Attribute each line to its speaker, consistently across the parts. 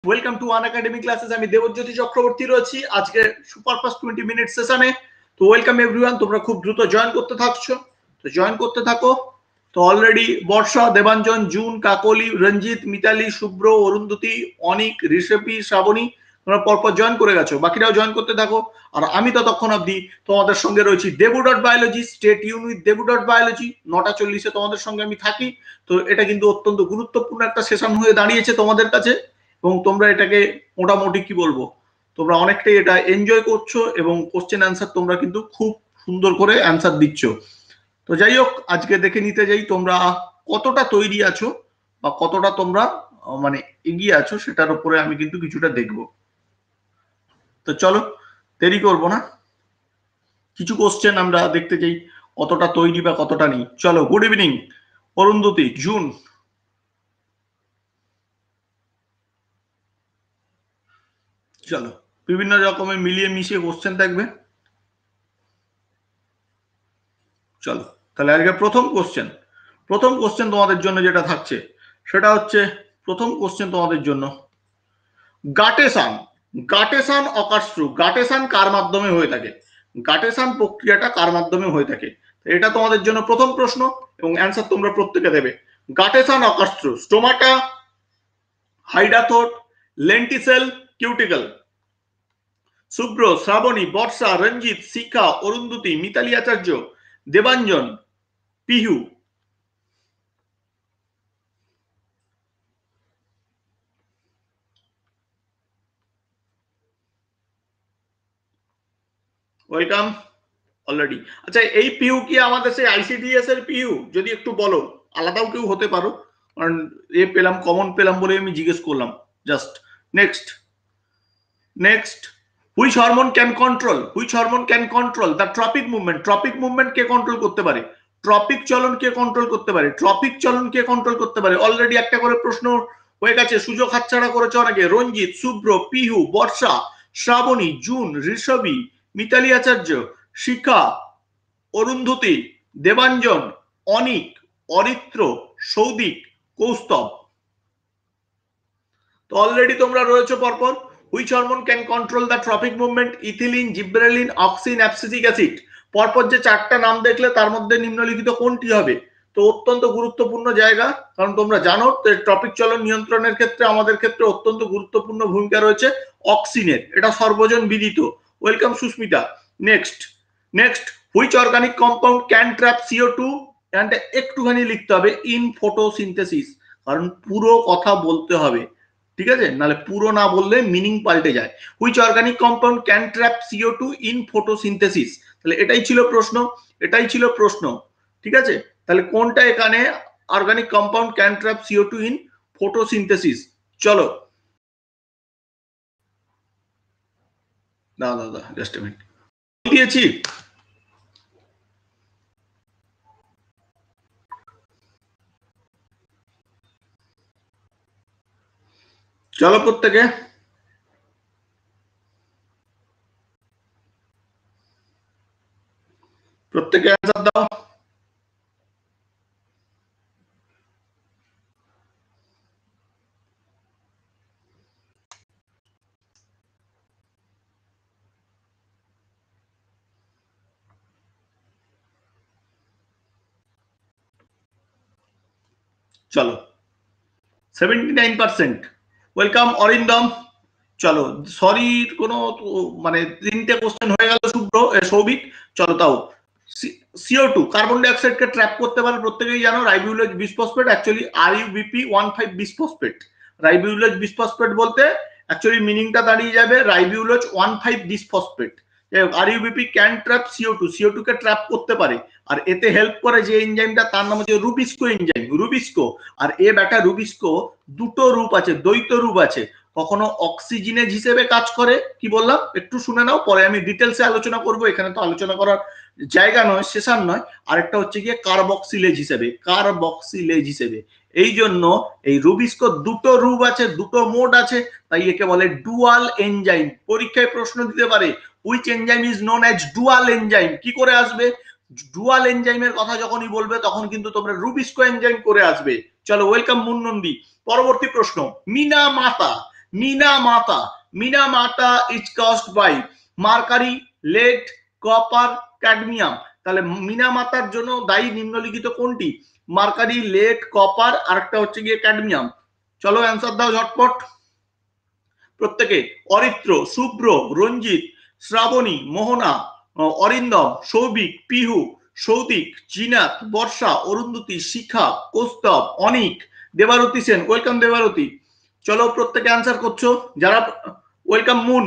Speaker 1: Welcome to one academy classes. আমি দেবজ্যোতি চক্রবর্তী রয়েছি আজকে সুপার ফাস্ট 20 মিনিট সেশনে। তো ওয়েলকাম এভরিওয়ান, তোমরা খুব দ্রুত জয়েন করতে থাকছো, তো জয়েন করতে থাকো। তো অলরেডি বর্ষা, দেবাঞ্জন, জুন, কাকলি, রঞ্জিত, মিতালি, শুভ্র, অরুন্ধতী, অনিক, ঋষভী, শ্রাবণী তোমরা পরপর জয়েন করে গেছো, বাকিরাও জয়েন করতে থাকো। আর আমি ততক্ষণ অবধি তোমাদের সঙ্গে রয়েছি দেবু ডট বায়োলজি। স্টেট ইউন উইথ দেবু ডট বায়োলজি। 9:40 তোমাদের সঙ্গে আমি থাকি। তো এটা কিন্তু অত্যন্ত গুরুত্বপূর্ণ একটা সেশন হয়ে দাঁড়িয়েছে তোমাদের কাছে, এবং তোমরা এটাকে মোটামুটি কি বলবো, তোমরা অনেকটাই এটা এনজয় করছো এবং কোশ্চেন অ্যান্সার তোমরা কিন্তু খুব সুন্দর করে অ্যান্সার দিচ্ছ। তো যাই হোক, আজকে দেখে নিতে যাই তোমরা কতটা তৈরি আছো বা কতটা তোমরা মানে এগিয়ে আছো, সেটার উপরে আমি কিন্তু কিছুটা দেখব। তো চলো দেরি করবো না, কিছু কোশ্চেন আমরা দেখতে চাই কতটা তৈরি বা কতটা নেই। চলো, গুড ইভিনিং অরুন্ধতী, জুন। চলো, বিভিন্ন রকমের মিলিয়ে মিশিয়ে কোশ্চেন থাকবে। চলো তাহলে আজকে প্রথম কোশ্চেন তোমাদের জন্য যেটা থাকছে সেটা হচ্ছে, প্রথম কোশ্চেন তোমাদের জন্য গাটেসান। গাটেসান অকার্স ট্রু। গাটেসান কার মাধ্যমে হয়ে থাকে? গাটেসান প্রক্রিয়াটা কার মাধ্যমে হয়ে থাকে? এটা তোমাদের জন্য প্রথম প্রশ্ন এবং অ্যান্সার তোমরা প্রত্যেকে দেবে। Guttation occurs through stomata, hydathode, lenticel, cuticle. Subhra, Srabani, Barsha, Ranjit, Shikha, Arundhati, Mitali Acharya, Debanjan, Pihu. Welcome already. আচ্ছা, এই পিউ কি আমাদের সেই আইসিডিএস এর পিউ? যদি একটু বলো, আলাদাও কেউ হতে পারো, কারণ এ পেলাম, কমন পেলাম বলে আমি জিজ্ঞেস করলাম just. Next which hormone can control the tropic movement? Tropic movement কে কন্ট্রোল করতে পারে? ট্রপিক চলন কে কন্ট্রোল করতে পারে? অলরেডি একটা করে প্রশ্ন হয়ে গেছে, সুযোগ হাতছাড়া করেছে অনেকে। রঞ্জিত, শুভ্র, পিহু, বর্ষা, শ্রাবণী, জুন, ঋষভী, মিতালি আচার্য, শিখা, অরুন্ধতী, দেবাঞ্জন, অনিক, অরিত্র, সৌদিক, কৌস্তব। তো অলরেডি তোমরা রয়েছে পরপর। Which hormone can control the tropic movement? Ethylene, gibberellin, auxin, abscisic acid. পরপর যে চারটা নাম দেখলে তার মধ্যে নিম্নলিখিত কোনটি হবে? তো অত্যন্ত গুরুত্বপূর্ণ জায়গা, কারণ তোমরা জানো ট্রপিক চলন নিয়ন্ত্রণের ক্ষেত্রে আমাদের ক্ষেত্রে অত্যন্ত গুরুত্বপূর্ণ ভূমিকা রয়েছে অক্সিনের, এটা সর্বজন বিদিত। Welcome Susmita. Next which organic compound can trap CO2? একটুখানি লিখতে হবে ইন ফটোসিনথেসিস, কারণ পুরো কথা বলতে হবে, ঠিক আছে? নাহলে পুরো না বললে মিনিং পাল্টে যায়। Which organic compound can trap CO2 in photosynthesis? তাহলে এটাই ছিল প্রশ্ন, ঠিক আছে? তাহলে কোনটা এখানে organic compound can trap CO2 in photosynthesis? চলো দাদা জাস্ট মিনিট দিয়েছি। চলো প্রত্যেকে অ্যান্সার দাও। চলো 79%। ওয়েলকাম অরিন্দম। চলো, সরি, কোনো মানে তিনটে কোশ্চেন হয়ে গেল শুভ্র, সৌভিক। চলো তাও CO2 কার্বন ডাইঅক্সাইডকে ট্র্যাপ করতে পারে, প্রত্যেকেই জানো, ribulose bisphosphate, actually RUBP 15 bisphosphate. Ribulose bisphosphate বলতে অ্যাকচুয়ালি মিনিংটা দাঁড়িয়ে যাবে ribulose 15 diphosphate. RUBP can trap CO2 কে ট্র্যাপ করতে পারে, আর এতে হেল্প করে যে এনজাইমটা, তার নাম হচ্ছে রুবিস্কো এনজাইম, রুবিস্কো। আর রুবিস্কো দুটো রূপ আছে, দ্বৈত রূপ আছে। কখনো অক্সিজেনেজ হিসেবে কাজ করে, কি বললাম একটু শুনে নাও, পরে আমি ডিটেলসে আলোচনা করব, এখানে তো আলোচনা করার জায়গা নয়, সেশন নয়। আরেকটা হচ্ছে গিয়ে কার্বক্সিলেজ হিসেবে। এই জন্য এই রুবিস্কো দুটো রূপ আছে, দুটো মোড আছে, তাই একে বলে ডুয়াল এনজাইম। পরীক্ষায় প্রশ্ন দিতে পারে which enzyme is known as dual enzyme, কি করে আসবে? ডুয়াল এনজাইমের কথা যখনই বলবে তখন কিন্তু তোমরা রুবিস্কো এনজাইম করে আসবে। চলো, ওয়েলকাম মুন্নন্দি। পরবর্তী প্রশ্ন, Minamata. Minamata is caused by mercury, lead, copper, cadmium. তাহলে মিনামাতার জন্য দায়ী নিম্নলিখিত কোনটি? মার্কারি, লেড, কপার, আরেকটা হচ্ছে গিয়ে ক্যাডমিয়াম। চলো অ্যান্সার দাও ঝটপট প্রত্যেকে। অরিত্র, শুভ্র, রঞ্জিত, শ্রাবণী, মোহনা, অরিন্দম, সৌভিক, পিহু, সৌদিক, জিনাত, বর্ষা, অরুন্ধতী, শিখা, কৌস্তব, অনিক, দেবারতী সেন। ওয়েলকাম দেবারতী। চলো প্রত্যেকে আনসার করছো যারা। Welcome moon.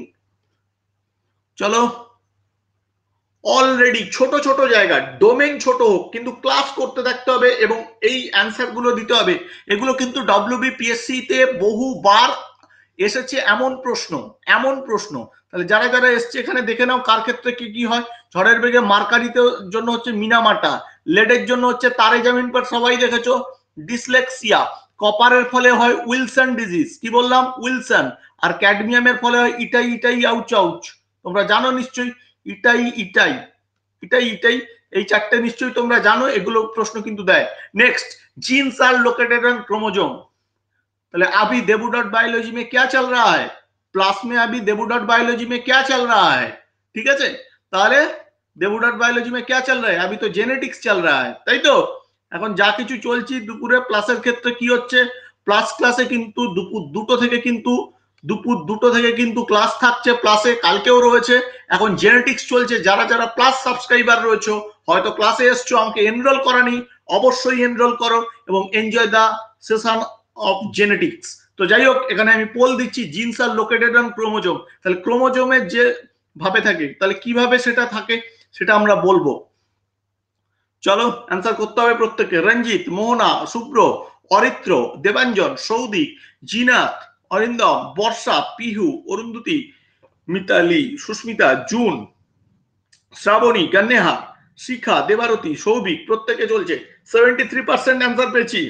Speaker 1: চলো অলরেডি ছোট ছোট জায়গা, ডোমেন ছোট হোক কিন্তু ক্লাস করতে থাকতে হবে এবং এই অ্যান্সার গুলো দিতে হবে। এগুলো কিন্তু WBPSC তে বহুবার এসেছে এমন প্রশ্ন। তাহলে যারা যারা এসছে এখানে দেখে নাও কার ক্ষেত্রে কি কি হয়। ঝড়ের বেগে মার্কারিতে জন্য হচ্ছে মিনামাটা, লেডের জন্য হচ্ছে তারে জামিন পর, সবাই দেখেছো ডিসলেক্সিয়া, কপারের ফলে হয় উইলসন ডিজিজ, কি বললাম উইলসন, আর ক্যাডমিয়ামের ফলে হয় ইটাই আউচ। তোমরা জানো নিশ্চয়ই ইটাই। এই চারটে নিশ্চয়ই তোমরা জানো, এগুলো প্রশ্ন কিন্তু দেয়। Next, genes are located on chromosome. তাহলে अभी देबू डॉट बायोलॉजी में क्या चल रहा है? प्लस में अभी देबू डॉट बायोलॉजी में क्या चल रहा है? ঠিক আছে, তাহলে দেবু ডট বায়োলজি में क्या चल रहा है? अभी तो जेनेटिक्स चल रहा है, তাই তো। এখন যা কিছু চলছি দুপুরে প্লাসের ক্ষেত্রে কি হচ্ছে, প্লাস ক্লাসে কিন্তু দুপুর দুটো থেকে কিন্তু ক্লাস থাকছে প্লাসে, কালকেও রয়েছে। এখন জেনেটিক্স চলছে, যারা যারা প্লাস সাবস্ক্রাইবার রয়েছে হয়তো ক্লাসে এসছো, আমাকে এনরোল করানি, অবশ্যই এনরোল করো এবং enjoy the session of genetics. তো যাই হোক, এখানে আমি পোল দিচ্ছি genes are located on chromosome. তাহলে ক্রোমোজোমের যে ভাবে থাকে, তাহলে কিভাবে সেটা থাকে সেটা আমরা বলবো। চলো অ্যান্সার করতে হবে প্রত্যেককে। রঞ্জিত, মোহনা, শুভ্র, অরিত্র, দেবাঞ্জন, সৌদিক, জিনাত, অরিন্দম, বর্ষা, পিহু, অরুন্ধতী, মিতালি, সুস্মিতা, জুন, শ্রাবণী, কন্যা, শিখা, দেবারতী, সৌভিক, প্রত্যেকে চলছে। 73% অ্যান্সার পেয়েছি।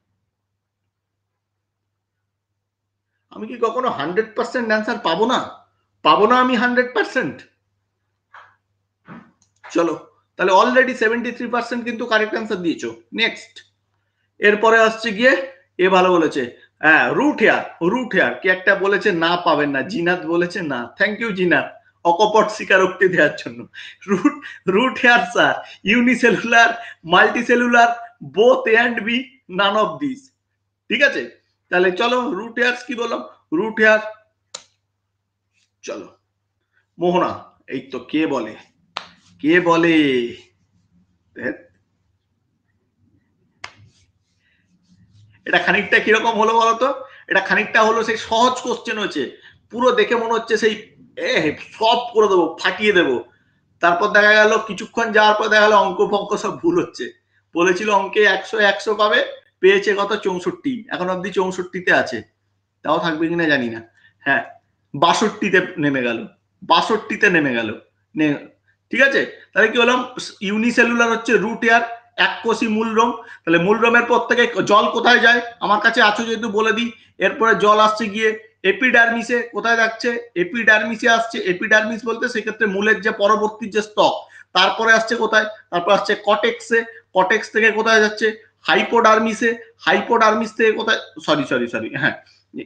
Speaker 1: আমি কি কখনো 100% অ্যান্সার পাবো না আমি 100%? চলো তাহলে অলরেডি 73% কিন্তু কারেক্ট অ্যান্সার দিয়েছো। নেক্সট, এরপরে আসছে গিয়ে এ ভালো বলেছে, হ্যাঁ রুট হেয়ার কি একটা বলেছে না পাবেন না, জিনাত বলেছে না। থ্যাংক ইউ জিনাত অকপট স্বীকারোক্তি দেওয়ার জন্য। Root hair sir unicellular, multicellular, both A and B, none of this. ঠিক আছে, তাহলে চলো রুট হেয়ার কি বললাম, রুট হেয়ার। চলো মোহনা, এই তো কে বলে এটা খানিকটা কিরকম হলো বলতো, এটা খানিকটা হলো সেই সহজ কোশ্চেন হয়েছে, পুরো দেখে মনে হচ্ছে সেই সব করে দেবো, ফাটিয়ে দেবো। তারপর দেখা গেল কিছুক্ষণ যাওয়ার পর দেখা গেল অঙ্ক ফঙ্ক সব ভুল হচ্ছে। বলেছিল অঙ্কে 100 পাবে, পেয়েছে কত 64, এখন অব্দি 64-তে আছে, তাও থাকবে কিনা জানি না। হ্যাঁ 62-তে নেমে গেল, 62-তে নেমে গেল। ঠিক আছে, তাহলে কি বললাম, ইউনিসেলুলার হচ্ছে রুট হেয়ার, এককোষী মূলরোম। তাহলে মূলরোমের পর থেকে জল কোথায় যায়, আমার কাছে আছো যেহেতু বলে দিই। এরপরে জল আসছে গিয়ে এপিডার্মিসে, কোথায় যাচ্ছে এপিডার্মিসে আসছে। এপিডার্মিস বলতে সেক্ষেত্রে মূলের যে পরবর্তী যে স্তর, তারপরে আসছে কোথায়, তারপর আসছে কটেক্সে, কটেক্স থেকে কোথায় যাচ্ছে হাইপোডার্মিসে, হাইপোডার্মিস থেকে কোথায়, সরি হ্যাঁ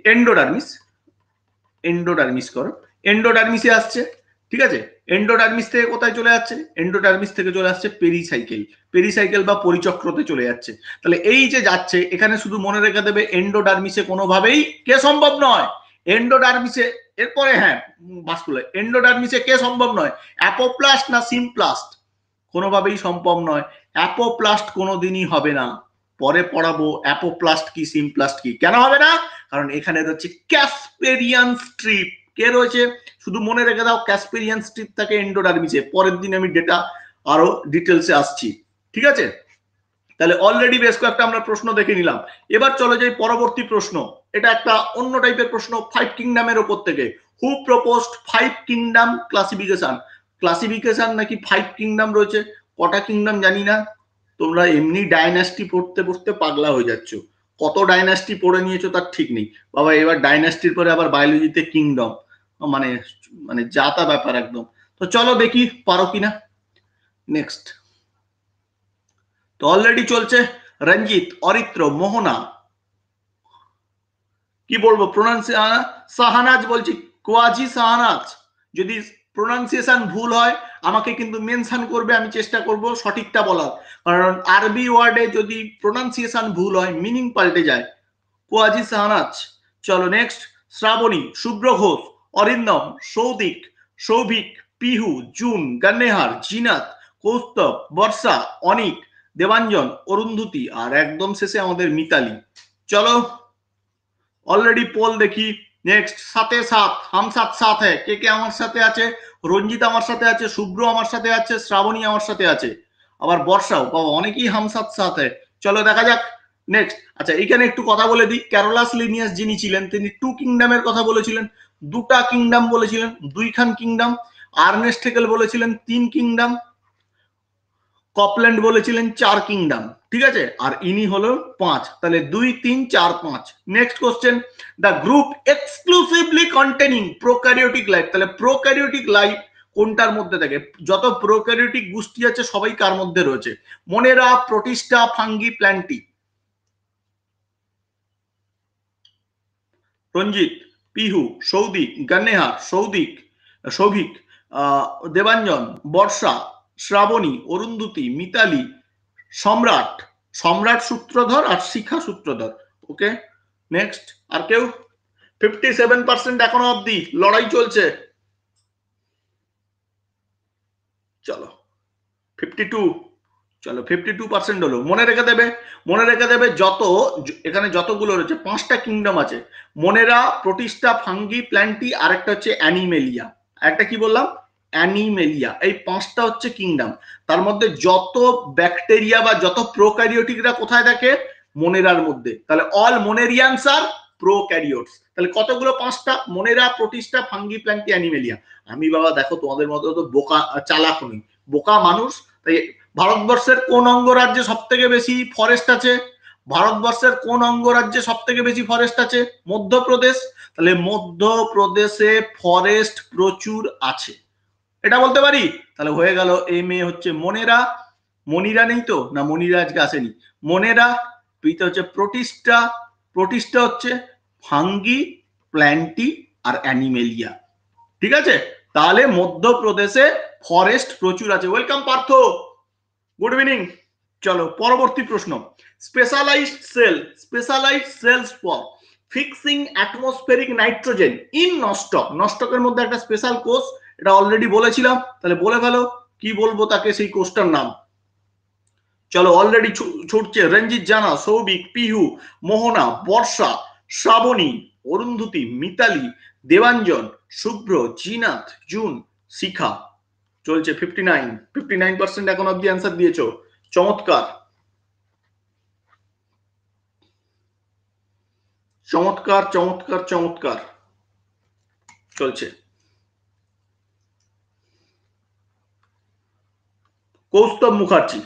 Speaker 1: এন্ডোডার্মিস করো, এন্ডোডার্মিসে আসছে। ঠিক আছে, এন্ডোডার্মিস থেকে কোথায় চলে যাচ্ছে, এন্ডোডার্মিস থেকে চলে আসছে পেরিসাইকেল বা পরিচক্রতে চলে যাচ্ছে। তাহলে এই যে যাচ্ছে, এখানে শুধু মনে রেখে দেবে এন্ডোডার্মিসে কোনোভাবেই কে সম্ভব নয়, এন্ডোডার্মিসে। এরপরে হ্যাঁ ভাস্কুলার, এন্ডোডার্মিসে কে সম্ভব নয়, অ্যাপোপ্লাস্ট না সিমপ্লাস্ট, কোনোভাবেই সম্ভব নয়। অ্যাপোপ্লাস্ট কোনোদিনই হবে না, পরে পড়াবো অ্যাপোপ্লাস্ট কি সিমপ্লাস্ট কি। কেন হবে না, কারণ এখানে রয়েছে ক্যাসপেরিয়ান স্ট্রিপ। কে রয়েছে, শুধু মনে রেখে দাও ক্যাসপেরিয়ান স্ট্রিপ থাকে এন্ডোডার্মিসে। পরের দিন আমি ডেটা আরো ডিটেলসে আসছি। ঠিক আছে, তাহলে অলরেডি বেশ কয়েকটা আমরা প্রশ্ন দেখে নিলাম। এবার চলে যাই পরবর্তী প্রশ্ন। এটা একটা অন্য টাইপের প্রশ্ন, 5 কিংডমের ওপর থেকে। হু প্রপোজড 5 কিংডম ক্লাসিফিকেশন নাকি 5 কিংডম রয়েছে, কটা কিংডম জানি না। তোমরা এমনি ডাইনাস্টি পড়তে পড়তে পাগলা হয়ে যাচ্ছ, কত ডাইনাস্টি পড়ে নিয়েছো তার ঠিক নেই বাবা। এবার ডাইনাস্টির পরে আবার বায়োলজিতে কিংডম, মানে যাতা ব্যাপার একদম। তো চলো দেখি পারো কিনা। নেক্সট, তো অলরেডি চলছে রঞ্জিত, অরিত্র, মোহনা, কি বলবো শাহনাজ বলছি, কোয়াজি শাহনাজ। যদি প্রোনাউন্সিয়েশন ভুল হয় আমাকে কিন্তু মেনশন করবে, আমি চেষ্টা করব সঠিকটা বলার, কারণ আরবি ওয়ার্ডে যদি প্রোনাউন্সিয়েশন ভুল হয় মিনিং পাল্টে যায়। কোয়াজি শাহনাজ। চলো নেক্সট, শ্রাবণী, শুভ্র ঘোষ, অরিন্দম, সৌদিক, সৌভিক, পিহু, জুন, গান্নেহার, জিনাত, কৌস্তব, বর্ষা, অনিক, দেবাঞ্জন, অরুন্ধতি, আর একদম শেষে আমাদের মিতালি। চলো অলরেডি পোল দেখি। নেক্সট, সাথে সাত, হাম সাথ সাথ হ্যাঁ, কে কে আমার সাথে আছে? রঞ্জিত আমার সাথে আছে, শুভ্র আমার সাথে আছে, শ্রাবণী আমার সাথে আছে, আবার বর্ষাও, বাবা অনেকেই হাম সাথ সাথ হ্যাঁ। চলো দেখা যাক নেক্সট। আচ্ছা এখানে একটু কথা বলে দিই, ক্যারোলাস লিনিয়াস যিনি ছিলেন তিনি 2 কিংডমের কথা বলেছিলেন, 2টা কিংডম বলেছিলেন, 2খান কিংডম। আর্নেস্ট হেকেল বলেছিলেন 3 কিংডম, কপল্যান্ড বলেছিলেন 4 কিংডম, ঠিক আছে, আর ইনি হলো 5, তাহলে 2 3 4 5। Next question, the group exclusively containing prokaryotic life, তাহলে প্রোক্যারিওটিক লাইফ কোনটার মধ্যে থাকে? যত প্রোক্যারিওটিক গোষ্ঠী আছে সবাই কার মধ্যে রয়েছে? Monera, Protista, Fungi, Plantae. Ranjit, Pihu, Soudik, Gannehar, Souvik, Debanjan, Barsha, Srabani, Arundhati, Mitali, Samrat, Sutradhar, আর শিখা সূত্রধর। ওকে নেক্সট, আর কেউ? 57% এখনো অবধি লড়াই চলছে। চলো 52, চলো 52% হলো। মনে রেখে দেবে যত এখানে যতগুলো রয়েছে 5টা কিংডম আছে, মনেরা, প্রোটিস্টা, ফাঙ্গি, প্ল্যান্টি, আর একটা হচ্ছে অ্যানিমেলিয়া। একটা কি বললাম? অ্যানিমেলিয়া। এই 5টা হচ্ছে কিংডম। তার মধ্যে যত ব্যাকটেরিয়া বা যত প্রোক্যারিওটিকরা কোথায় থাকে? মনেরার মধ্যে। তাহলে অল মনেরিয়ানস আর প্রোক্যারিওটস। তাহলে কতগুলো? 5টা, Monera, Protista, Fungi, Plantae, Animalia. আমি বাবা দেখো তোমাদের মতো তো বোকা চালাক নই, বোকা মানুষ। তাই ভারতবর্ষের কোন অঙ্গরাজ্যে সব থেকে বেশি ফরেস্ট আছে? ভারতবর্ষের কোন অঙ্গরাজ্যে সব থেকে বেশি ফরেস্ট আছে? মধ্যপ্রদেশ। তাহলে মধ্যপ্রদেশে ফরেস্ট প্রচুর আছে, এটা বলতে পারি। তাহলে হয়ে গেল, এই মেয়ে হচ্ছে মনেরা, মনিরা নেই তো, না মনিরা আজকে আসেনি। মনেরা, পিতে হচ্ছে প্রোটিস্টা হচ্ছে ফাঙ্গি, প্ল্যান্টি, আর অ্যানিমেলিয়া, ঠিক আছে। তাহলে মধ্যপ্রদেশে ফরেস্ট প্রচুর আছে। Welcome Partha, good evening. চলো পরবর্তী প্রশ্ন, specialised cells for fixing atmospheric nitrogen in Nostoc. নস্টকের মধ্যে একটা স্পেশাল কোষ, এটা অলরেডি বলেছিলাম, তাহলে বলে ফেলো কি বলবো তাকে, সেই কোষটার নাম। চলো অলরেডি ছুটছে, রঞ্জিত, জানা, সৌভিক, পিহু, মোহনা, বর্ষা, শ্রাবণী, অরুন্ধতি, মিতালি, দেবাঞ্জন, শুভ্র, জিনাত, জুন, শিখা। চলছে 59% এখন অব্দি অ্যান্সার দিয়েছো, চমৎকার চমৎকার চমৎকার চমৎকার। চলছে কৌস্তব মুখার্জি।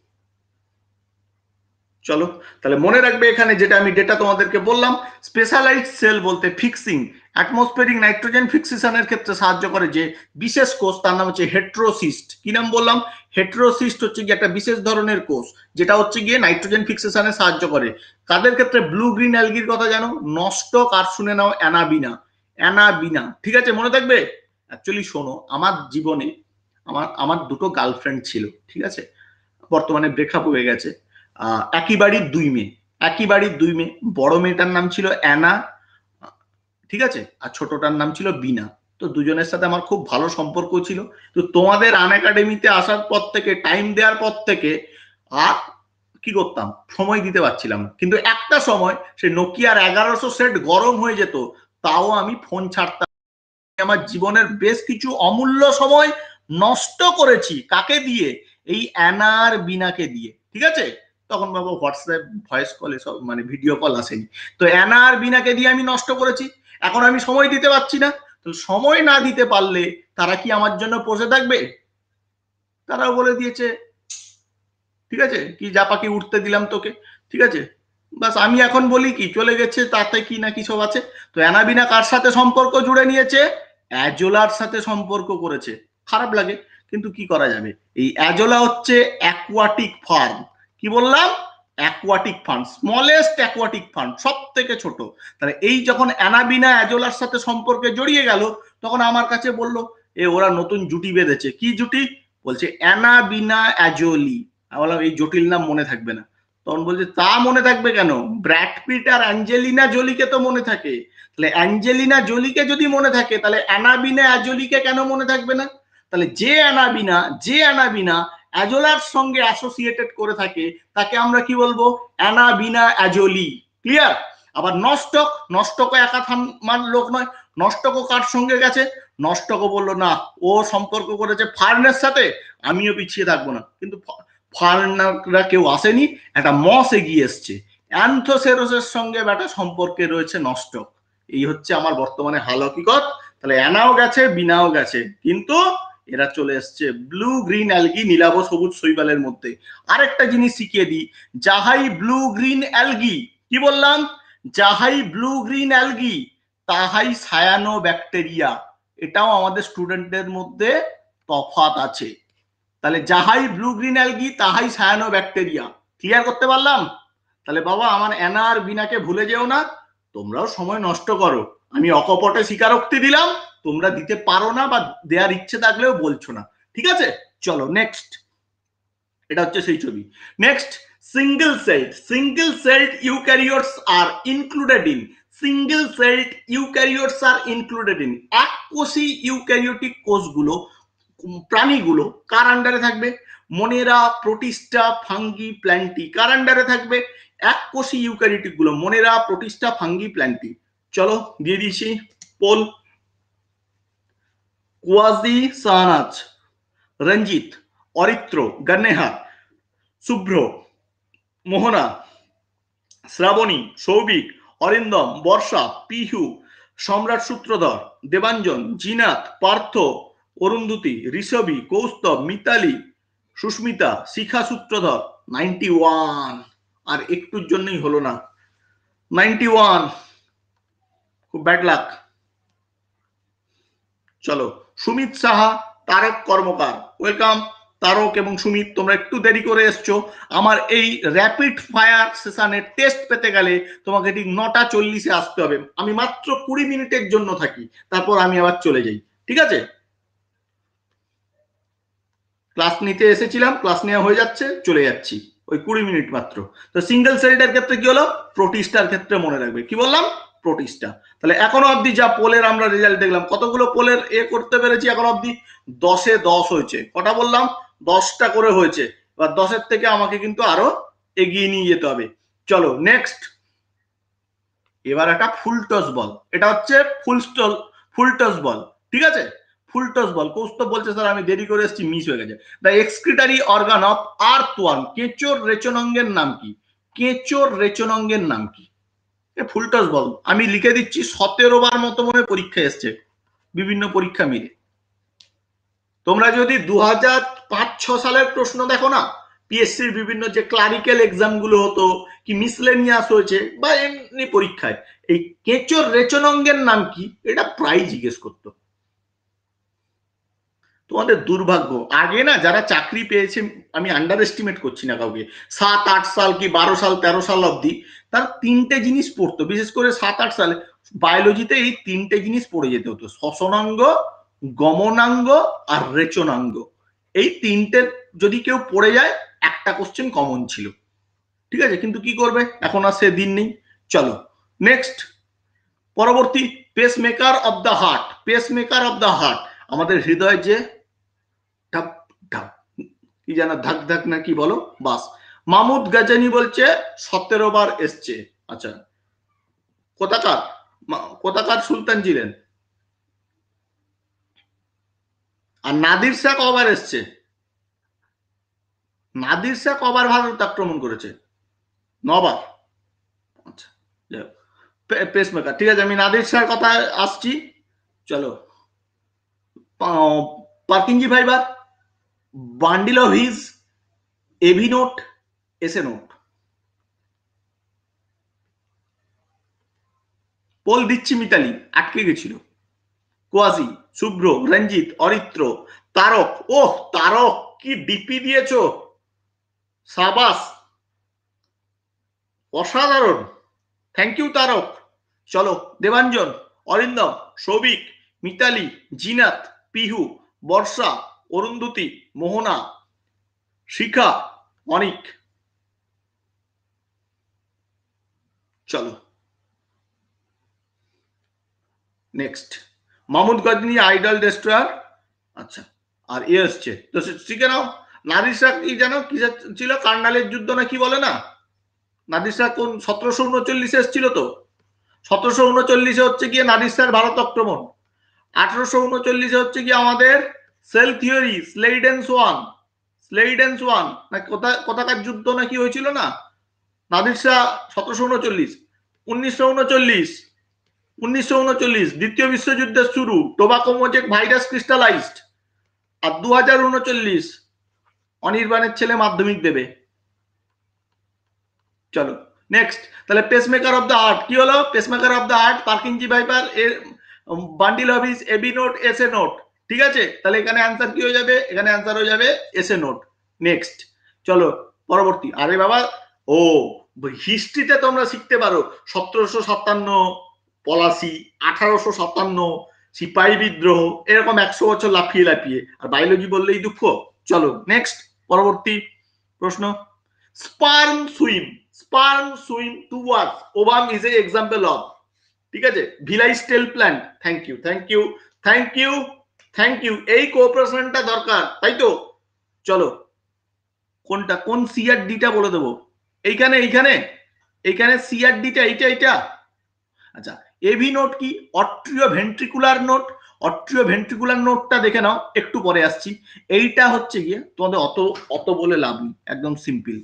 Speaker 1: চলো তাহলে মনে রাখবে এখানে যেটা আমি ডেটা তোমাদেরকে বললাম, স্পেশালাইজড সেল বলতে ফিক্সিং অ্যাটমসফেরিক নাইট্রোজেন ফিক্সেশনের ক্ষেত্রে সাহায্য করে যে বিশেষ কোষ, তার নাম হচ্ছে হেট্রোসিস্ট। কি নাম বললাম? হেট্রোসিস্ট হচ্ছে গিয়ে একটা বিশেষ ধরনের কোষ, যেটা হচ্ছে গিয়ে নাইট্রোজেন ফিক্সেশনে সাহায্য করে। কাদের ক্ষেত্রে? ব্লু গ্রিন অ্যালগির কথা জানো, নস্টক, আর শুনে নাও অ্যানাবিনা, ঠিক আছে, মনে থাকবে। অ্যাকচুয়ালি শোনো, আমার জীবনে আমার দুটো গার্লফ্রেন্ড ছিল, ঠিক আছে, বর্তমানে ব্রেকআপ হয়ে গেছে। একই বাড়ির দুই মেয়ে, বড় মেয়েটার নাম ছিল অ্যানা, ঠিক আছে, আর ছোটটার নাম ছিল বিনা। তো দুজনের সাথে আমার খুব ভালো সম্পর্ক ছিল। তো তোমাদের আনএকাডেমিতে আসার পর থেকে, টাইম দেওয়ার পর থেকে আর কি করতাম, সময় দিতে পারছিলাম। কিন্তু একটা সময় সে নোকিয়ার 1100 সেট গরম হয়ে যেত, তাও আমি ফোন ছাড়তাম। আমার জীবনের বেশ কিছু অমূল্য সময় নষ্ট করেছি, কাকে দিয়ে? এই অ্যানার বিনাকে দিয়ে, ঠিক আছে। তখন বাবা হোয়াটসঅ্যাপ, ভয়েস কল, এসব মানে ভিডিও কল আসেনি। তো অ্যানার বিনাকে দিয়ে আমি নষ্ট করেছি। এখন আমি সময় দিতে পারছি না। তো সময় না দিতে পারলে তারা কি আমার জন্য বসে থাকবে? তারাও বলে দিয়েছে, ঠিক আছে, কি যা পাখি উঠতে দিলাম তোকে, ঠিক আছে, বাস। আমি এখন বলি কি, চলে গেছে, তাতে কি না কি সব আছে। তো অ্যানাবিনা কার সাথে সম্পর্ক জুড়ে নিয়েছে? অ্যাজোলার সাথে সম্পর্ক করেছে। খারাপ লাগে, কিন্তু কি করা যাবে। এই অ্যাজোলা হচ্ছে অ্যাকোয়াটিক ফার্ম। কি বললাম? Aquatic fund, smallest aquatic fund, সব থেকে ছোট। তাহলে এই যখন অ্যানাবিনা অ্যাজোলার সাথে সম্পর্কে জড়িয়ে গেল, তখন আমার কাছে বললো ওরা নতুন জুটি বেঁধেছে। কি জুটি? বলছে অ্যানাবিনা অ্যাজোলি। আমি বললাম এই জটিল নাম মনে থাকবে না। তখন বলছে তা মনে থাকবে কেন, ব্র্যাড পিট আর অ্যাঞ্জেলিনা জোলিকে তো মনে থাকে। তাহলে অ্যাঞ্জেলিনা জোলিকে যদি মনে থাকে, তাহলে অ্যানাবিনা অ্যাজোলিকে কেন মনে থাকবে না? তাহলে যে অ্যানাবিনা অ্যাজোলার সঙ্গে অ্যাসোসিয়েটেড করে থাকে তাকে আমরা কি বলবো? Anabaena azollae. ক্লিয়ার? আবার নস্টকও একাথামান লোক নয়। নস্টকও কার সঙ্গে গেছে? নস্টকও বললো না, ও সম্পর্ক করেছে ফার্নের সাথে, আমিও পিছিয়ে থাকবো না। কিন্তু ফার্নাররা কেউ আসেনি, একটা মস এগিয়ে এসছে। অ্যান্থোসেরোসের সঙ্গে একটা সম্পর্কে রয়েছে নস্টক। এই হচ্ছে আমার বর্তমানে হাল হকিকত। তাহলে অ্যানাও গেছে, বিনাও গেছে, কিন্তু এরা চলে এসছে ব্লু গ্রিন অ্যালগি, নীলাভ সবুজ শৈবালের মধ্যে। আরেকটা জিনিস শিখিয়ে দিই, যাহাই ব্লু গ্রিন অ্যালগি, কি বললাম? যাহাই ব্লু গ্রিন অ্যালগি তাহাই সায়ানো ব্যাকটেরিয়া। এটাও আমাদের স্টুডেন্টদের মধ্যে তফাৎ আছে। তাহলে যাহাই ব্লু গ্রিন অ্যালগি তাহাই সায়ানো ব্যাকটেরিয়া। ক্লিয়ার করতে পারলাম? তাহলে বাবা আমার অ্যানা আর বিনাকে ভুলে যেও না। তোমরাও সময় নষ্ট করো, আমি অকপটে স্বীকারোক্তি দিলাম, তোমরা দিতে পারো না বা দেওয়ার ইচ্ছে থাকলেও বলছো না। ঠিক আছে, চলো নেক্সট। এটা হচ্ছে সেই ছবি। Next, single celled eukaryotes are included in. Single celled eukaryotes are included in. এককোষী ইউক্যারিওটিক কোষগুলো, প্রাণীগুলো কার আন্ডারে থাকবে? Monera, Protista, Fungi, Plantae. কার আন্ডারে থাকবে? এককোষী ইউক্যারিওটিক গুলো, মনেরা, প্রোটিস্টা, ফাঙ্গি, প্ল্যান্টি। চলো দিয়ে দিয়েছি পোল। কুয়াজি সানাজ, রঞ্জিত, অরিত্র, গন্নেহা, শুভ্র, মোহনা, শ্রাবণী, সৌভিক, অরিন্দম, বর্ষা, পিহু, সম্রাট সূত্রধর, দেবাঞ্জন, জিনাত, পার্থ, অরুন্ধতী, ঋষভী, কৌস্তব, মিতালি, সুস্মিতা, শিখা সূত্রধর। 91। আর একটুর জন্যই হলো না। 91, খুব ব্যাড লাক। চলো, সুমিত সাহা, তারক কর্মকার, ওয়েলকাম। তারক এবং সুমিত, তোমরা একটু দেরি করে এসছো। আমার এই র্যাপিড ফায়ার সেশনের টেস্ট পেতে গেলে তোমাকে ঠিক 9:40 আসতে হবে। আমি মাত্র 20 মিনিটের জন্য থাকি, তারপর আমি আবার চলে যাই। ঠিক আছে? ক্লাস নিতে এসেছিলাম, ক্লাস নেওয়া হয়ে যাচ্ছে, চলে যাচ্ছি, ওই 20 মিনিট মাত্র। তো সিঙ্গেল সেলডের ক্ষেত্রে কি হলো? প্রোটিস্টার ক্ষেত্রে মনে রাখবে, কি বললাম? প্রোটিস্টা। তাহলে এখনো অবধি যা পোলের আমরা রেজাল্ট দেখলাম, কতগুলো পোলের করতে পেরেছি এখন অবধি? 10-এ 10 হয়েছে। কটা বললাম? 10টা করে হয়েছে। এবার 10-এর থেকে আমাকে কিন্তু আরো এগিয়ে নিয়ে যেতে হবে। চলো নেক্সট। এবার একটা ফুল টস বল। এটা হচ্ছে ফুল টস বল। ঠিক আছে? ফুল টস বল। কৌস্তব বলছে স্যার আমি দেরি করে এসেছি, মিস হয়ে গেছে। The excretory organ of earthworm. কেঁচোর রেচনাঙ্গের নাম কি? কেঁচোর রেচনাঙ্গের নাম কি? ফুল টস বল আমি লিখে দিচ্ছি, 17 বার মতো মনে পরীক্ষা এসছে, বিভিন্ন পরীক্ষা মিলে। তোমরা যদি 2005-6 সালের প্রশ্ন দেখো না, পিএসসির বিভিন্ন যে ক্লারিক্যাল এক্সাম গুলো হতো, কি মিসলেনিয়াস হয়েছে বা এমনি পরীক্ষায়, এই কেঁচোর রেচনাঙ্গের নাম কি এটা প্রায় জিজ্ঞেস করতো। তোমাদের দুর্ভাগ্য, আগে না যারা চাকরি পেয়েছে, আমি আন্ডার এস্টিমেট করছি না কাউকে, 7-8 সাল কি 12 সাল 13 সাল অবধি তার 3টে জিনিস পড়তো। বিশেষ করে 7-8 সালে বায়োলজিতে এই 3টে জিনিস পড়ে যেতে হতো: শ্বসনাঙ্গ, গমনাঙ্গ আর রেচনাঙ্গ। এই 3টে যদি কেউ পড়ে যায়, একটা কোশ্চেন কমন ছিল। ঠিক আছে? কিন্তু কি করবে, এখন আর সে দিন নেই। চলো নেক্সট, পরবর্তী। Pacemaker of the heart. Pacemaker of the heart, আমাদের হৃদয় যে ঢাক ঢাক কি যেন ধাক ধাক না কি বলো, বাস। মাহমুদ গাজানি বলছে 17 বার এসছে। আচ্ছা, কোথাকার সুলতান ছিলেন? আর নাদির শাহ কবার এসছে? নাদির শাহ কবার ভারত আক্রমণ করেছে? 9 বার। আচ্ছা, পেসমেকার, ঠিক আছে, আমি নাদির শাহর কথা আসছি। চলো, Purkinje fibre, bundle of His, AV node, SA node. Poll দিচ্ছি, মিতালি আটকে গেছিল। কোয়াজি, শুভ্র, রঞ্জিত, অরিত্র, তারক। ওহ তারক, কি ডিপি দিয়েছো, সাবাস। অসাধারণ, থ্যাংক ইউ তারক। চলো, দেবাঞ্জন, অরিন্দম, সৌভিক, মিতালি, জিনাত, পিহু, বর্ষা, অরুন্ধতী, মোহনা, শিখা, অনিক। চলো next, Mahmud Ghazni idol destroyer. আচ্ছা, আর এ আসছে তো শিখে নাও। নাদির শাহ কি জানো কি ছিল? কার্নালের যুদ্ধ না কি বলে না? নাদির শাহ কোন 1739 এসেছিল তো। 1739 হচ্ছে গিয়ে নাদির শাহ ভারত আক্রমণ। 1839 হচ্ছে গিয়ে আমাদের সেল থিওরি, স্লেইডেন্স ওয়ান না কোথাকার যুদ্ধ না কি হয়েছিল না? নাদির শাহ 1739। 1939 দ্বিতীয় বিশ্বযুদ্ধের শুরু, টোবাকো মোজেক ভাইরাস ক্রিস্টালাইজড। আর 2039 অনির্বাণের ছেলে মাধ্যমিক দেবে। চলো নেক্সট, তাহলে পেসমেকার অফ দ্য হার্ট কি হলো? Pacemaker of the heart Purkinje fibre এর bundle of His AV node SA node. ঠিক আছে, তাহলে এখানে অ্যান্সার কি হয়ে যাবে? এখানে অ্যান্সার হয়ে যাবে এসএ নোট। নেক্সট চলো পরবর্তী। আরে বাবা, ও হিস্ট্রিতে তোমরা শিখতে পারো 1757 পলাশি, 1857 সিপাহী বিদ্রোহ, এরকম 100 বছর লাফিয়ে লাফিয়ে। আর বায়োলজি বললেই দুঃখ। চলো নেক্সট, পরবর্তী প্রশ্ন। Sperm swim towards ovum is a example of. ঠিক আছে, Bhilai steel plant. Thank you. এই কোঅপারেশনটা দরকার, তাই তো? চলো, কোনটা কোন সিআরডিটা বলে দেবো। এইখানে সিআরডিটা এইটা। আচ্ছা, এভি নোট কি? অট্রিও ভেন্ট্রিকুলার নোটটা দেখে নাও, একটু পরে আসছি। এইটা হচ্ছে গিয়ে তোমাদের অত বলে লাভ নেই, একদম সিম্পল।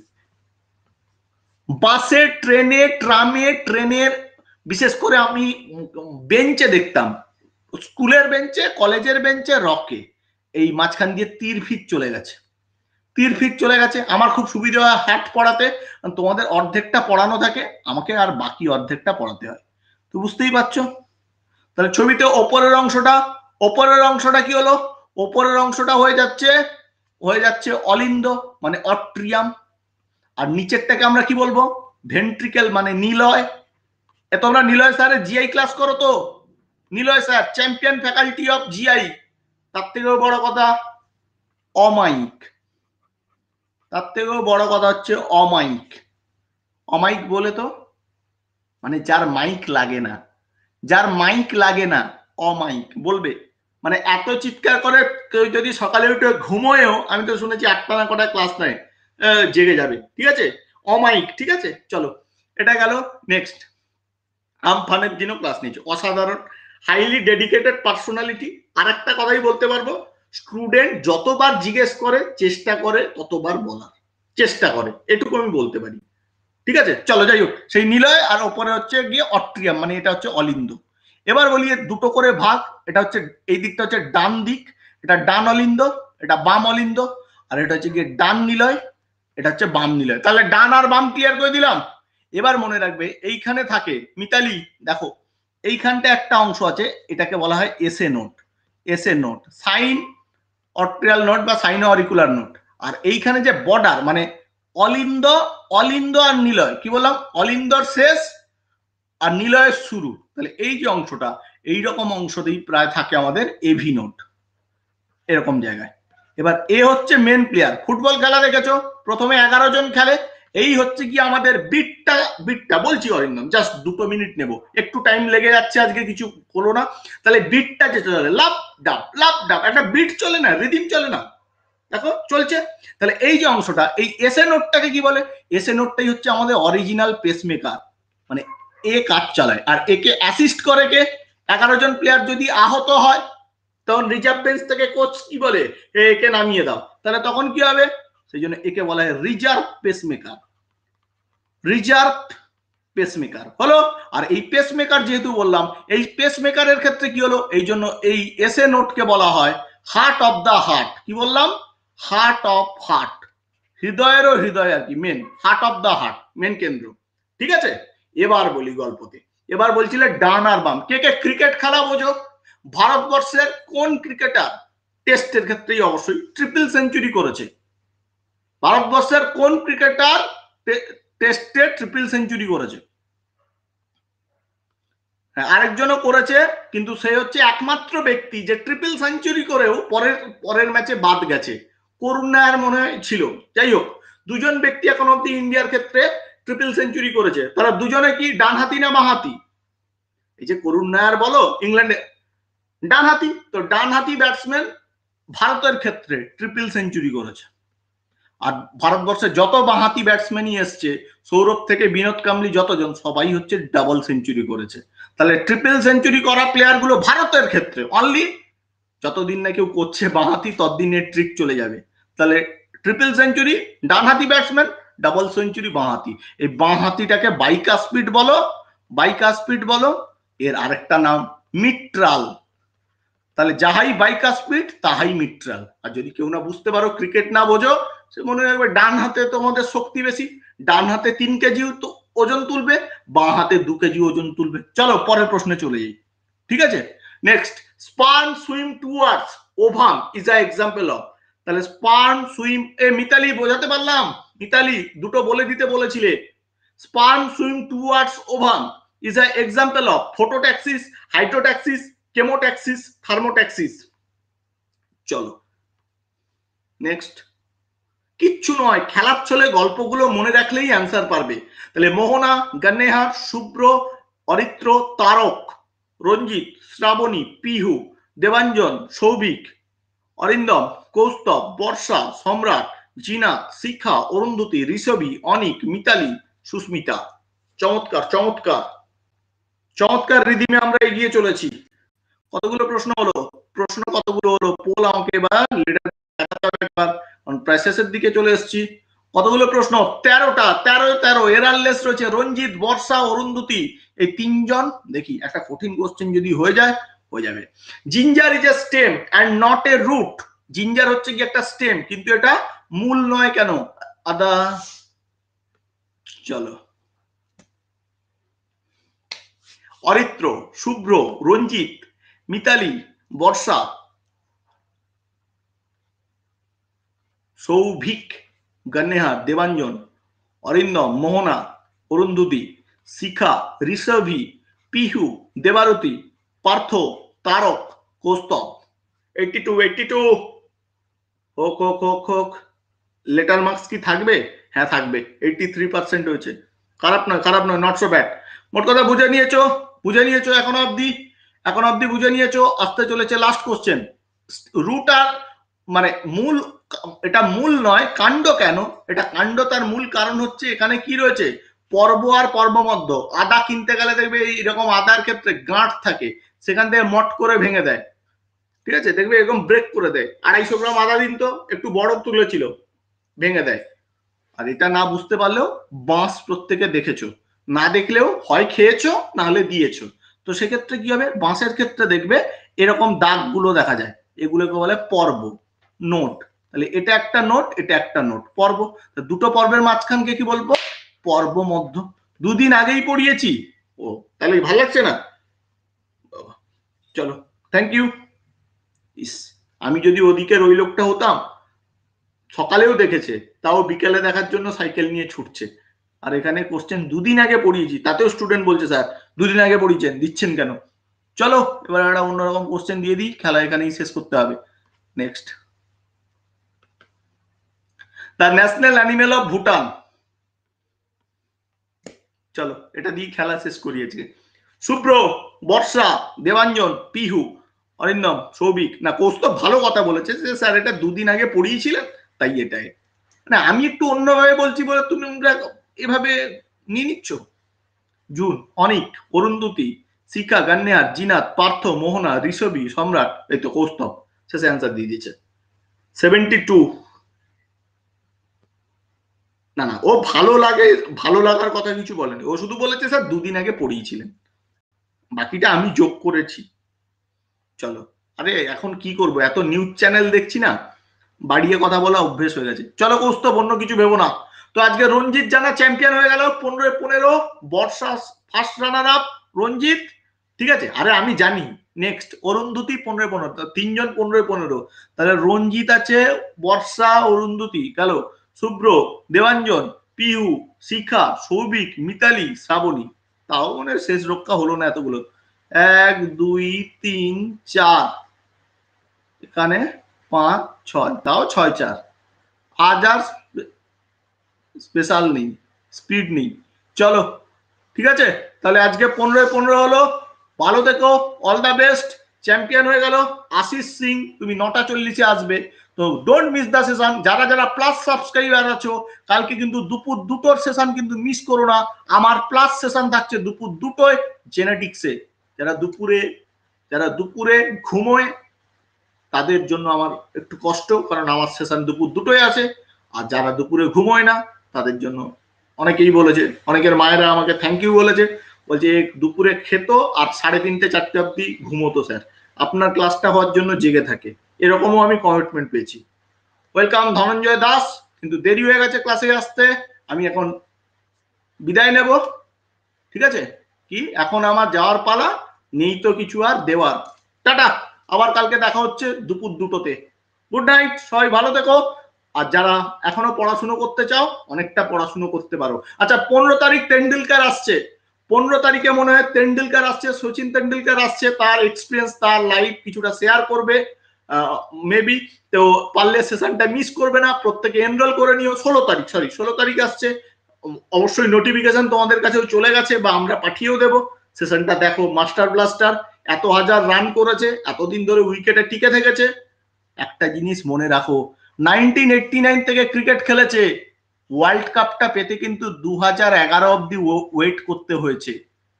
Speaker 1: বাসে, ট্রেনের বিশেষ করে আমি বেঞ্চে দেখতাম, স্কুলের বেঞ্চে, কলেজের বেঞ্চে, রকে, এই মাঝখান দিয়ে তীর ফিট চলে গেছে। আমার খুব সুবিধা হয় হাট পড়াতে, তোমাদের অর্ধেকটা পড়ানো থাকে, আমাকে আর বাকি অর্ধেকটা পড়াতে হয়। তো বুঝতেই পারছো। তাহলে ছবিতে ওপরের অংশটা কি হলো? ওপরের অংশটা হয়ে যাচ্ছে অলিন্দ মানে অট্রিয়াম। আর নিচেরটাকে আমরা কি বলবো? ভেন্ট্রিকেল মানে নিলয়। তোমরা নিলয় স্যারের জিআই ক্লাস করো তো? Niloy sir champion faculty of GI. তার থেকেও বড় কথা অমাইক। হচ্ছে অমাইক বলে তো মানে যার মাইক লাগে না অমাইক বলবে। মানে এত চিৎকার করে কেউ যদি সকালে উঠে ঘুমোয়ও, আমি তো শুনেছি 8টা না কটা ক্লাস নেয়, জেগে যাবে। ঠিক আছে, অমাইক। ঠিক আছে, চলো এটা গেল। নেক্সট, আমফানের দিনও ক্লাস নিয়েছে, অসাধারণ, হাইলি ডেডিকেটেড পার্সোনালিটি। আর একটা কথাই বলতে পারবো, স্টুডেন্ট যতবার জিজ্ঞেস করে চেষ্টা করে ততবার বলার চেষ্টা করে, এটুকু আমি বলতে পারি। ঠিক আছে, চলো যাই হোক, সেই নিলয় আর ওপরে হচ্ছে গিয়ে অট্রিয়াম মানে এটা হচ্ছে অলিন্দ। এবার বলি দুটো করে ভাগ। এটা হচ্ছে এই দিকটা হচ্ছে ডান দিক, এটা ডান অলিন্দ, এটা বাম অলিন্দ। আর এটা হচ্ছে গিয়ে ডান নিলয়, এটা হচ্ছে বাম নিলয়। তাহলে ডান আর বাম ক্লিয়ার করে দিলাম। এবার মনে রাখবে এইখানে থাকে, মিতালি দেখো এইখানটা একটা অংশ আছে, এটাকে বলা হয় SA node, sinoatrial node বা সাইনো অরিকুলার নোট। আর এইখানে যে বর্ডার মানে অলিন্দ আর নিলয়, কি বললাম? অলিন্দর শেষ আর নিলয়ের শুরু। তাহলে এই যে অংশটা, এইরকম অংশতেই প্রায় থাকে আমাদের এভি নোট, এরকম জায়গায়। এবার এ হচ্ছে মেন প্লেয়ার। ফুটবল খেলা দেখেছো, প্রথমে 11 জন খেলে। এই হচ্ছে কি আমাদের বিটটা বলছি অরিন্দম, জাস্ট 2 মিনিট নেব, একটু টাইম লেগে যাচ্ছে আজকে, কিছু হলো না। তাহলে বিটটা যে চলে লাভ ডাব, একটা বিট চলে না, রিদিম চলে না, দেখো চলছে। তাহলে এই যে অংশটা, এই এসএ নোটটাকে কি বলে? এসএ নোটটাই হচ্ছে আমাদের অরিজিনাল পেসমেকার, মানে এ কাজ চালায়। আর একে অ্যাসিস্ট করে কে? 11 জন প্লেয়ার যদি আহত হয় তখন রিজার্ভ বেঞ্চ থেকে কোচ কি বলে? একে নামিয়ে দাও। তাহলে তখন কি হবে? সেই জন্য একে বলা হয় রিজার্ভ পেসমেকার হলো। আর এই পেসমেকার যেহেতু বললাম, এই পেসমেকারের ক্ষেত্রে কি হলো? এই জন্য এই এসএ নোটকে বলা হয় হার্ট অফ দ্য হার্ট। কি বললাম? হার্ট অফ হার্ট, হৃদয়েরও হৃদয় আর কি, main heart of the heart, main কেন্দ্র। ঠিক আছে, এবার বলি গল্পতে। এবার বলছিলে ডান আর বাম। কে ক্রিকেট খেলা বোঝো? ভারতবর্ষের কোন ক্রিকেটার টেস্টের ক্ষেত্রেই অবশ্যই ট্রিপল সেঞ্চুরি করেছে? ভারতবর্ষের কোন ক্রিকেটার টেস্টে ট্রিপল সেঞ্চুরি করেছে। হ্যাঁ, আরেকজনও করেছে, কিন্তু সে হচ্ছে একমাত্র ব্যক্তি যে ট্রিপল সেঞ্চুরি করেও পরের ম্যাচে বাদ গেছে। করুণ নায়ার মনে হয় ছিল। যাই হোক, দুজন ব্যক্তি এখন অব্দি ইন্ডিয়ার ক্ষেত্রে ট্রিপল সেঞ্চুরি করেছে। তারা দুজনে কি ডানহাতি না বাঁহাতি? এই যে করুণ নায়ার বলো ইংল্যান্ডে ডানহাতি, তো ডানহাতি ব্যাটসম্যান ভারতের ক্ষেত্রে ট্রিপল সেঞ্চুরি করেছে। আর ভারতবর্ষে যত বাঁহাতি ব্যাটসম্যানই এসছে, সৌরভ থেকে বিনোদ কাম্বলি যতজন, সবাই হচ্ছে ডাবল সেঞ্চুরি করেছে। তাহলে ট্রিপল সেঞ্চুরি করা প্লেয়ার গুলো ভারতের ক্ষেত্রে অনলি, যতদিন না কেউ করছে বাঁহাতি ততদিনের ট্রিক চলে যাবে। তাহলে ট্রিপল সেঞ্চুরি ডানহাতি ব্যাটসম্যান, ডাবল সেঞ্চুরি বাঁহাতি। এই বাঁহাতিটাকে বাইকা স্পিড বলো, বাইকা স্পিড বলো, এর আরেকটা নাম মিট্রাল। তাহলে যাহাই বাইকা স্পিড তাহাই মিট্রাল। আর যদি কেউ না বুঝতে পারো, ক্রিকেট না বোঝো, সে মনে রাখবে ডান হাতে তোমাদের শক্তি বেশি, ডান হাতে 3 কেজি ওজন তুলবে, বাঁ হাতে 2 কেজি ওজন তুলবে। চলো পরের প্রশ্নে চলে যাই, ঠিক আছে? Next, sperm swim towards ovum is a example of. তাহলে স্পার্ম সুইম, মিতালি বোঝাতে পারলাম? মিতালি দুটো বলে দিতে বলেছিলে। Sperm swim towards ovum is a example of phototaxis, hydrotaxis, chemotaxis, thermotaxis. চলো নেক্সট। কিচ্ছু নয়, খেলার ছলে গল্পগুলো মনে রাখলেই অ্যান্সার পারবে। তাহলে মোহনা, গন্নেহার, শুভ্র, অরিত্র, তারক, রঞ্জিত, শ্রাবণী, পিহু, দেবাঞ্জন, সৌভিক, অরিন্দম, কৌস্তব, বর্ষা, সম্রাট, জিনাত, শিখা, অরুন্ধতী, ঋষভী, অনিক, মিতালি, সুস্মিতা। চমৎকার চমৎকার চমৎকার রিদিমে আমরা এগিয়ে চলেছি। কতগুলো প্রশ্ন হলো? প্রশ্ন কতগুলো হলো? পোল আমাকে এবার লেটার দেখাতে হবে একবার, প্রায় শেষের দিকে চলে এসেছি। কতগুলো প্রশ্ন? 13টা। 13 এরারলেস রয়েছে। রঞ্জিত, বর্ষা, অরুন্ধতী, এই 3 জন। দেখি একটা কঠিন কোশ্চেন যদি হয়ে যায়, হয়ে যাবে। Ginger is a stem and not a root. Ginger হচ্ছে কি একটা স্টেম, কিন্তু এটা মূল নয় কেন? আদা। চলো, অরিত্র, শুভ্র, রঞ্জিত, মিতালি, বর্ষা, সৌভিক, গন্নেহার, দেবাঞ্জন, অরিন্দম, মোহনা, অরুন্ধতী, শিখা, ঋষভী, পিহু, দেবারতী, পার্থ, তারক, কৌস্তব। 82 হোক হোক হোক হোক। লেটার মার্কস কি থাকবে? হ্যাঁ থাকবে। 83% হয়েছে। খারাপ নয়, খারাপ নয়, নট সো ব্যাড। মোট কথা বুঝে নিয়েছো এখনো অব্দি বুঝে নিয়েছো। আসতে চলেছে লাস্ট কোশ্চেন। রুট আর মানে মূল, এটা মূল নয়, কাণ্ড কেন? এটা কাণ্ড, তার মূল কারণ হচ্ছে এখানে কি রয়েছে? পর্ব আর পর্বমধ্য। আদা কিনতে গেলে দেখবে এরকম আদার ক্ষেত্রে গাঁট থাকে, সেখান থেকে মট করে ভেঙে দেয়, ঠিক আছে? দেখবে এরকম ব্রেক করে দেয়। 250 গ্রাম আদা দিন তো, একটু বড় তুলেছিল, ভেঙে দেয়। আর এটা না বুঝতে পারলেও বাঁশ প্রত্যেকে দেখেছো, না দেখলেও হয় খেয়েছো না হলে দিয়েছো। তো সেক্ষেত্রে কি হবে? বাঁশের ক্ষেত্রে দেখবে এরকম দাগগুলো দেখা যায়, এগুলোকে বলে পর্ব, নোট। তাহলে এটা একটা নোট, এটা একটা নোট, পর্ব। দুটো পর্বের মাঝখানকে কি বলবো? পর্ব মধ্য। 2 দিন আগেই পড়িয়েছি। ও তাহলে ভালো লাগছে না? চলো, থ্যাংক ইউ। ইস, আমি যদি ওদিকের ওই লোকটা হতাম, সকালেও দেখেছে, তাও বিকেলে দেখার জন্য সাইকেল নিয়ে ছুটছে। আর এখানে কোশ্চেন 2 দিন আগে পড়িয়েছি, তাতেও স্টুডেন্ট বলছে স্যার 2 দিন আগে পড়িয়েছেন, দিচ্ছেন কেন? চলো এবার একটা অন্যরকম কোশ্চেন দিয়ে দিই, খেলা এখানেই শেষ করতে হবে। Next, the national animal of Bhutan. চলো এটা দিয়ে খেলা শেষ করিয়েছি। শুভ্র, বর্ষা, দেবাঞ্জন, পিহু, অরিন্দম, সৌভিক, না কৌস্তব ভালো কথা বলেছে যে স্যার এটা 2 দিন আগে পড়িয়েছিলেন, তাই এটাই। না আমি একটু অন্যভাবে বলছি বলে তুমি এভাবে নিয়ে নিচ্ছ। জুন, অনিক, অরুন্ধতী, শিখা, গন্নেহার, জিনাত, পার্থ, মোহনা, ঋষভী, সম্রাট, এই তো কৌস্তব শেষে অ্যান্সার দিয়ে দিয়েছে। 72। না না, ও ভালো লাগার কথা কিছু বলেনি, ও শুধু বলেছে স্যার 2 দিন আগে পড়িয়েছিলেন, বাকিটা আমি যোগ করেছি। চলো, আরে এখন কি করব, এত নিউজ চ্যানেল দেখছি না, বাড়িয়ে কথা বলা অভ্যেস হয়ে গেছে। চলো কৌস্তব, অন্য কিছু ভেবো না। তো আজকে রঞ্জিত জানা চ্যাম্পিয়ন হয়ে গেল 15-15, বর্ষা ফার্স্ট রানার আপ, রঞ্জিত, ঠিক আছে? আরে আমি জানি নেক্সট অরুন্ধতী 15-15, 3 জন 15-15। তাহলে রঞ্জিত আছে, বর্ষা, অরুন্ধতী গেল, শুভ্র, দেবাঞ্জন, পিহু, শিখা, সৌভিক, মিতালি, শ্রাবণী। তাও মনে শেষ রক্ষা হলো না এতগুলো। 1 2 3 4, এখানে 5 6, তাও 6 4। আজ আর স্পেশাল নেই, স্পিড নেই। চলো ঠিক আছে, তাহলে আজকে 15-15 হলো। ভালো থেকো, অল দ্য বেস্ট। চ্যাম্পিয়ন হয়ে গেল আশিস সিং, তুমি 9টা 40-এ আসবে। তো ডোন্ট মিস দ্য সেশন। যারা যারা প্লাস সাবস্ক্রাইবার আছো, কালকে কিন্তু দুপুর 2টোর সেশন কিন্তু মিস করো না। আমার প্লাস সেশন থাকছে দুপুর 2টোয় জেনেটিক্সে। যারা দুপুরে ঘুমোয় তাদের জন্য আমার একটু কষ্ট, কারণ আমার সেশন দুপুর 2টোয় আছে। আর যারা দুপুরে ঘুমোয় না তাদের জন্য অনেকেই বলেছে, অনেকের মায়েরা আমাকে থ্যাংক ইউ বলেছে, বলছে দুপুরে খেত আর 3:30-4টে অব্দি ঘুমোতো স্যার, আপনার ক্লাসটা হওয়ার জন্য জেগে থাকে। এরকমও আমি কমিটমেন্ট পেয়েছি। ওয়েলকাম ধনঞ্জয় দাস, কিন্তু দেরি হয়ে গেছে ক্লাসে আসতে, আমি এখন বিদায় নেব। ঠিক আছে, কি এখন আমার যাওয়ার পালা, নেই তো কিছু আর দেওয়ার। টাটা, আবার কালকে দেখা হচ্ছে দুপুর 2টোতে। গুড নাইট, সবাই ভালো থেকো। আর যারা এখনো পড়াশুনো করতে চাও, অনেকটা পড়াশুনো করতে পারো। আচ্ছা, 15 তারিখ তেন্ডুলকার আসছে। 15 তারিখে মনে হয় তেন্ডুলকার আসছে, সচিন তেন্ডুলকার আসছে। তার এক্সপিরিয়েন্স, তার লাইফ কিছুটা শেয়ার করবে মেবি। তো পারলে সেশনটা মিস করবে না, প্রত্যেকে এনরোল করে নিও। 16 তারিখ আসছে। অবশ্যই নোটিফিকেশন তোমাদের কাছেও চলে গেছে বা আমরা পাঠিয়েও দেবো। সেশনটা দেখো, মাস্টার ব্লাস্টার এত হাজার রান করেছে, এতদিন ধরে উইকেটে টিকে থেকেছে। একটা জিনিস মনে রাখো, 1989 থেকে ক্রিকেট খেলেছে, ওয়ার্ল্ড কাপটা পেতে কিন্তু 2011 অব্দি ওয়েট করতে হয়েছে।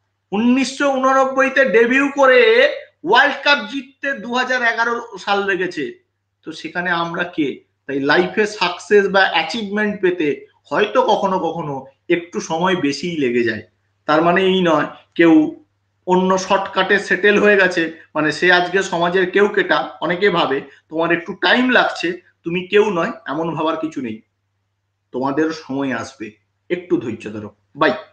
Speaker 1: 1989-তে ডেবিউ করে ওয়ার্ল্ড কাপ জিততে 2011 সাল লেগেছে। তো সেখানে আমরা কে? তাই লাইফে সাকসেস বা অ্যাচিভমেন্ট পেতে হয়তো কখনো কখনো একটু সময় বেশিই লেগে যায়। তার মানে এই নয় কেউ অন্য শর্টকাটে সেটেল হয়ে গেছে মানে সে আজকে সমাজের কেউ কেটা। অনেকে ভাবে তোমার একটু টাইম লাগছে, তুমি কেউ নয়, এমন ভাবার কিছু নেই। তোমাদের সময় আসবে, একটু ধৈর্য ধরো। বাই।